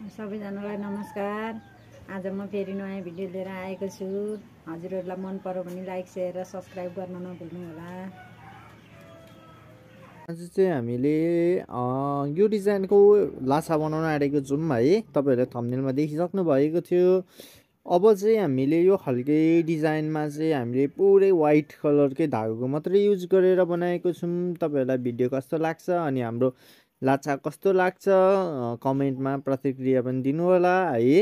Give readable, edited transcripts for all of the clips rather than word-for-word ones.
सबैजनालाई नमस्कार। आज म फेरि नयाँ भिडियो लिएर आएको छु। हजुरहरूलाई मन पर्यो भने लाइक शेयर र सब्स्क्राइब गर्न नभुल्नु होला। आज चाहिँ हामीले यो डिजाइनको लाछा बनाउन आँटेको छौँ है। तपाईहरुले थम्बनेलमा देखिसक्नु भएको थियो। अब चाहिँ हामीले यो खालके डिजाइनमा चाहिँ हामीले पुरै व्हाइट कलरकै धागोको मात्रै युज गरेर बनाएको छौँ। तपाईहरुलाई भिडियो कस्तो लाग्छ अनि हाम्रो लाछा कस्तो लाग्छ कमेन्टमा प्रतिक्रिया पनि दिनु होला है।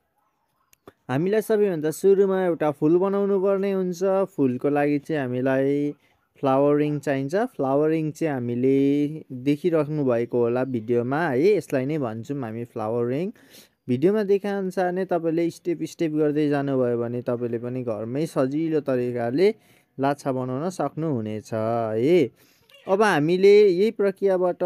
हामीलाई सबैभन्दा सुरुमा एउटा फुल बनाउनु पर्ने हुन्छ। फुलको लागि चाहिँ हामीलाई फ्लावरिङ चाहिन्छ। फ्लावरिङ चाहिँ हामीले देखिराख्नु भएको होला भिडियोमा है। यसलाई नै भन्छौँ हामी फ्लावरिङ। भिडियोमा देखाएअनुसार नै तपाईले स्टेप स्टेप गर्दै जानुभयो भने तपाईले पनि घरमै सजिलो तरिकाले लाछा बनाउन सक्नुहुनेछ है। अब हामीले यही प्रक्रियाबाट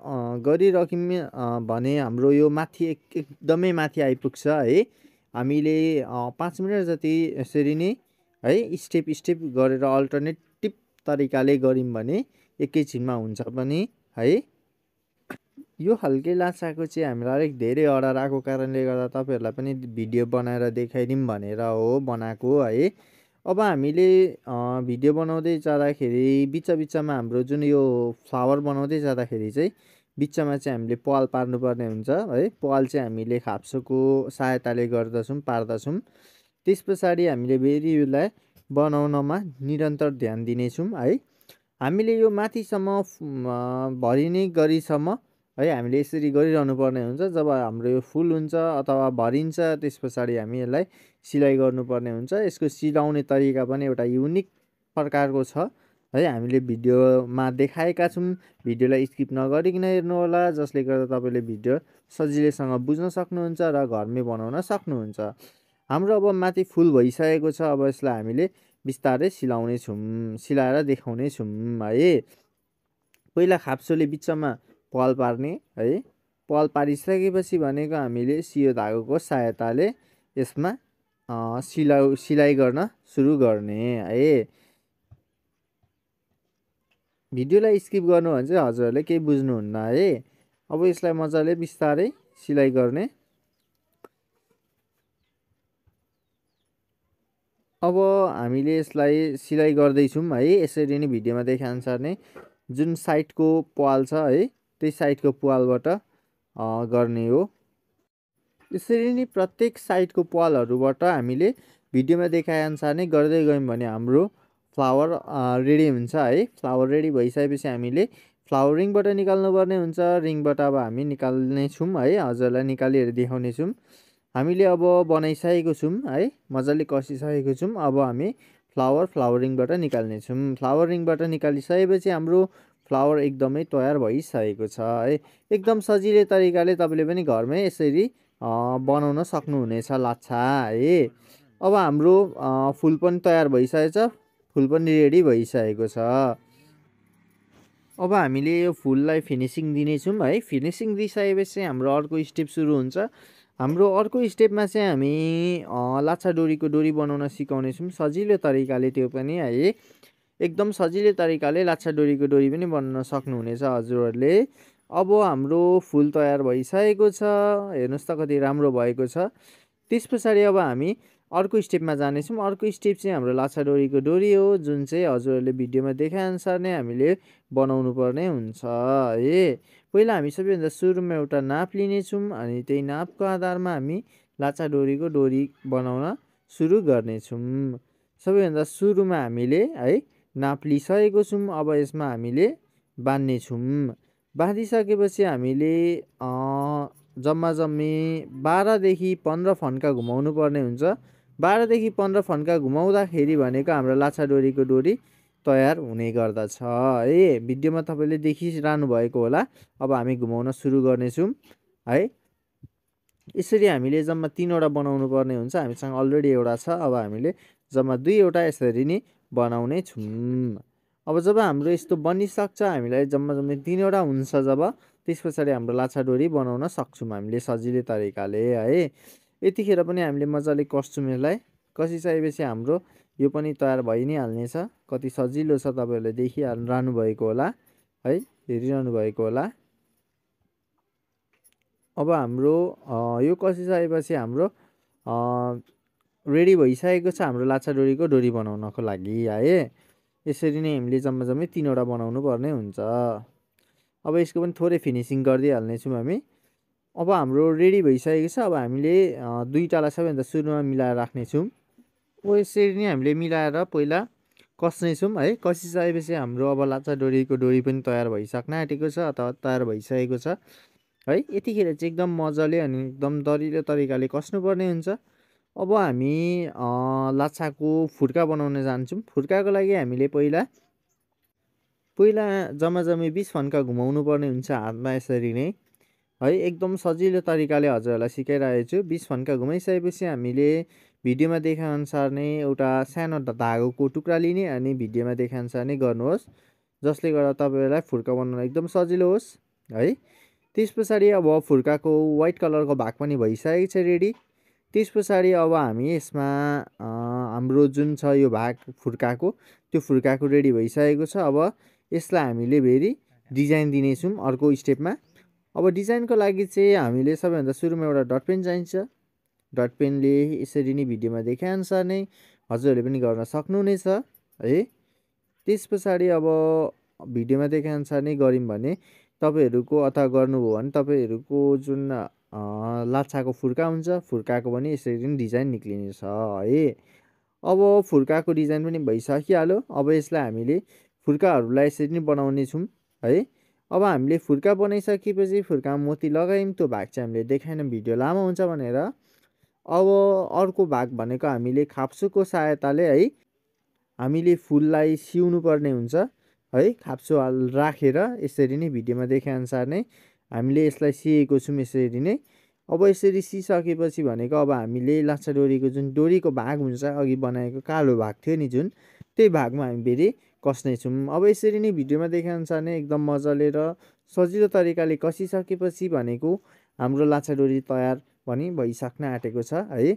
गरिराख्यौँ भने हाम्रो यो माथि एकदमै माथि आइपुग्छ है। हामीले 5 मिनट जति यसरी नै है स्टेप स्टेप गरेर अल्टरनेटिभ तरिकाले गऱ्यौँ भने एकैछिनमा हुन्छ पनि है। यो खालके लाछाको चाहिँ हामीलाई अलिक धेरै अर्डर आएको कारणले गर्दा तपाईहरुलाई पनि भिडियो बनाएर देखाइदिउँ भनेर हो बनाएको है। अब हामीले भिडियो बनाउँदै जाँदाखेरि बिचमा हाम्रो जुन यो फ्लावर बनाउँदै जाँदाखेरि चाहिँ बिचमा चाहिँ हामीले पाल पार्नुपर्ने हुन्छ है। पाल चाहिँ हामीले खाप्सोको सहायताले पार्दछौँ। त्यस पछाडि हामीले फेरि यसलाई बनाउनमा निरन्तर ध्यान दिनेछौँ है। हामीले यो माथिसम्म भरिने गरीसम्म है हामीले यसरी गरिरहनु पर्ने हुन्छ। जब हाम्रो यो फुल हुन्छ अथवा भरिन्छ त्यस पछाडि हामी यसलाई सिलाइ गर्नुपर्ने हुन्छ। यसको सिलाउने तरिका पनि एउटा युनिक प्रकारको छ है। हामीले भिडियोमा देखाएका छौँ। भिडियोलाई स्किप नगरिकन हेर्नु होला, जसले गर्दा तपाईले भिडियो सजिलैसँग बुझ्न सक्नुहुन्छ र घरमै बनाउन सक्नुहुन्छ। हाम्रो अब माथि फुल भइसकेको छ। अब यसलाई हामीले बिस्तारै सिलाउने छौँ, सिलाएर देखाउने छौँ है। पहिला खाप्सोले बिचमा पाल पार्ने है। पाल पारिसकेपछि भनेको हामीले सियो धागोको सहायताले यसमा सिलाइ गर्न सुरु गर्ने है। भिडियोलाई स्किप गर्नु भने चाहिँ हजुरहरूले केही बुझ्नुहुन्न है। अब यसलाई मजाले बिस्तारै सिलाइ गर्ने। अब हामीले यसलाई सिलाइ गर्दैछौँ है। यसरी नै भिडियोमा देखाएअनुसार नै जुन साइडको पाल छ है त्यही साइडको पालबाट गर्ने हो। यसरी नै प्रत्येक साइडको पालहरूबाट हामीले भिडियोमा देखाएअनुसार नै गर्दै गयौँ भने हाम्रो फ्लावर रेडी हुन्छ है। फ्लावर रेडी भइसकेपछि हामीले फ्लावर रिङबाट निकाल्नु पर्ने हुन्छ। रिङबाट अब हामी निकाल्ने छौँ है। हजुरलाई निकालेर देखाउने छौँ। हामीले अब बनाइसकेको छौँ है, मजाले कसिसकेको छौँ। अब हामी फ्लावर रिङबाट निकाल्ने छौँ। फ्लावर रिङबाट निकालिसकेपछि हाम्रो फ्लावर एकदमै तयार भइसकेको छ है। एकदम सजिलो तरिकाले तपाईले पनि घरमै यसरी बनाउन सक्नुहुनेछ लाछा है। अब हाम्रो फुल पनि तयार भइसकेको छ, फुल पनि रेडी भइसकेको छ। अब हामीले यो फुललाई फिनिसिङ दिनेछौँ है। फिनिसिङ दिइसकेपछि हाम्रो अर्को स्टेप सुरु हुन्छ। हाम्रो अर्को स्टेपमा चाहिँ हामी लाछा डोरीको डोरी बनाउन सिकाउनेछौँ सजिलो तरिकाले। त्यो पनि है एकदम सजिलो तरिकाले लाछा डोरीको डोरी पनि बनाउन सक्नुहुनेछ हजुरहरूले। अब हाम्रो फुल तयार भइसकेको छ। हेर्नुहोस् त कति राम्रो भएको छ। त्यस पछाडि अब हामी अर्को स्टेपमा जानेछौँ। अर्को स्टेप चाहिँ हाम्रो लाछा डोरीको डोरी हो, जुन चाहिँ हजुरहरूले भिडियोमा देखाएअनुसार नै हामीले बनाउनु पर्ने हुन्छ है। पहिला हामी सबैभन्दा सुरुमा एउटा नाप लिनेछौँ अनि त्यही नापको आधारमा हामी लाछा डोरीको डोरी बनाउन सुरु गर्नेछौँ। सबैभन्दा सुरुमा हामीले है नाप लिइसकेको छौँ। अब यसमा हामीले बान्नेछौँ। बाँधिसकेपछि हामीले जम्मी 12 देखि 15 फन्का घुमाउनु पर्ने हुन्छ। 12 देखि 15 फन्का घुमाउँदाखेरि भनेको हाम्रो लाछा डोरीको डोरी तयार हुने गर्दछ है। भिडियोमा तपाईले देखिरहनु भएको होला। अब हामी घुमाउन सुरु गर्नेछौँ है। यसरी हामीले जम्मा 3वटा बनाउनु पर्ने हुन्छ। हामीसँग अलरेडी एउटा छ। अब हामीले जम्मा 2वटा यसरी नै बनाउने छौँ। अब जब हाम्रो यस्तो बनिसक्छ, हामीलाई जम्मा 3वटा हुन्छ जब, त्यस पछाडि हाम्रो लाछा डोरी बनाउन सक्छौँ हामीले सजिलो तरिकाले है। यतिखेर पनि हामीले मजाले कस्छौँ यसलाई। कसिसकेपछि हाम्रो यो पनि तयार भइ नै हाल्नेछ। कति सजिलो छ तपाईहरुले देखिरहनु भएको होला है, हेरिरहनु भएको होला। अब हाम्रो यो कसिसकेपछि हाम्रो रेडी भइसकेको छ हाम्रो लाछा डोरीको डोरी बनाउनको लागि है। यसरी नै हामीले जम्मा जम्मै 3वटा बनाउनु पर्ने हुन्छ। अब यसको पनि थोरै फिनिसिङ गरिदिइहाल्नेछौँ हामी। अब हाम्रो रेडी भइसकेको छ। अब हामीले दुईटालाई सबैभन्दा सुरुमा मिलाएर राख्नेछौँ। अब यसरी नै हामीले मिलाएर पहिला कस्नेछौँ है। कसिसकेपछि हाम्रो अब लाछा डोरीको डोरी पनि तयार भइसक्न आँटेको छ अथवा तयार भइसकेको छ है। यतिखेर चाहिँ एकदम मजाले अनि एकदम दरिलो तरिकाले कस्नुपर्ने हुन्छ। अब हामी लाछाको फुर्का बनाउन जान्छौँ। फुर्काको लागि हामीले पहिला जम्मा जम्मी 20 फन्का घुमाउनु पर्ने हुन्छ हातमा यसरी नै है। एकदम सजिलो तरिकाले हजुरहरूलाई सिकाइरहेको छु। 20 फन्का घुमाइसकेपछि हामीले भिडियोमा देखाएअनुसार नै एउटा सानो धागोको टुक्रा लिने अनि भिडियोमा देखाएअनुसार नै गर्नुहोस्, जसले गर्दा तपाईँहरूलाई फुर्का बनाउन एकदम सजिलो होस् है। त्यस पछाडि अब फुर्काको व्हाइट कलरको भाग पनि भइसकेको छ रेडी। त्यस पछाडि अब हामी यसमा हाम्रो जुन छ यो भाग फुर्काको, त्यो फुर्काको रेडी भइसकेको छ। अब यसलाई हामीले फेरि डिजाइन दिनेछौँ अर्को स्टेपमा। अब डिजाइनको लागि चाहिँ हामीले सबैभन्दा सुरुमा एउटा डट पेन चाहिन्छ। डट पेनले यसरी नै भिडियोमा देखाएअनुसार नै हजुरहरूले पनि गर्न सक्नुहुनेछ है। त्यस पछाडि अब भिडियोमा देखाएअनुसार नै गऱ्यौँ भने तपाईँहरूको अथवा गर्नुभयो भने तपाईँहरूको जुन लाछाको फुर्का हुन्छ, फुर्काको पनि यसरी नै डिजाइन निक्लिनेछ है। अब फुर्काको डिजाइन पनि भइसकिहाल्यो। अब यसलाई हामीले फुर्काहरूलाई यसरी नै बनाउने छौँ है। अब हामीले फुर्का बनाइसकेपछि फुर्कामा मोती लगायौँ, त्यो भाग चाहिँ हामीले देखाएनौँ भिडियो लामो हुन्छ भनेर। अब अर्को भाग भनेको हामीले खाप्सोको सहायताले है हामीले फुललाई सिउनु पर्ने हुन्छ है। खाप्सो राखेर यसरी नै भिडियोमा देखाएअनुसार नै हामीले यसलाई सिएको छौँ यसरी नै। अब यसरी सिइसकेपछि भनेको अब हामीले लाछा डोरीको जुन डोरीको भाग हुन्छ अघि बनाएको कालो भाग थियो नि जुन, त्यही भागमा हामी फेरि कस्नेछौँ। अब यसरी नै भिडियोमा देखाएअनुसार नै एकदम मजाले र सजिलो तरिकाले कसिसकेपछि भनेको हाम्रो लाछा डोरी तयार पनि भइसक्न आँटेको छ है।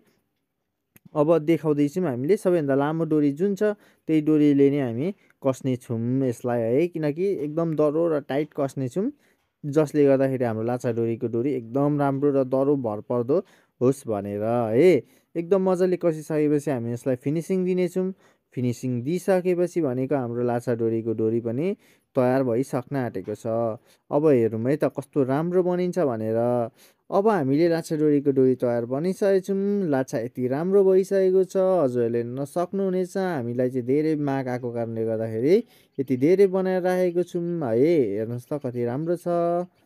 अब देखाउँदैछौँ हामीले सबैभन्दा लामो डोरी जुन छ त्यही डोरीले नै हामी कस्नेछौँ यसलाई है। किनकि एकदम दह्रो र टाइट कस्नेछौँ, जसले गर्दाखेरि हाम्रो लाछा डोरीको डोरी एकदम राम्रो र दह्रो भरपर्दो होस् भनेर है। एकदम मजाले कसिसकेपछि हामी यसलाई फिनिसिङ दिनेछौँ। फिनिसिङ दिइसकेपछि भनेको हाम्रो लाछा डोरीको डोरी पनि तयार भइसक्न आँटेको छ। अब हेरौँ है त कस्तो राम्रो बनिन्छ भनेर। अब हामीले लाछा डोरीको डोरी तयार बनिसकेको छौँ। लाछा यति राम्रो भइसकेको छ, हजुरहरूले हेर्न सक्नुहुनेछ। हामीलाई चाहिँ धेरै माग आएको कारणले गर्दाखेरि यति धेरै बनाएर राखेको छौँ है। हेर्नुहोस् त कति राम्रो छ।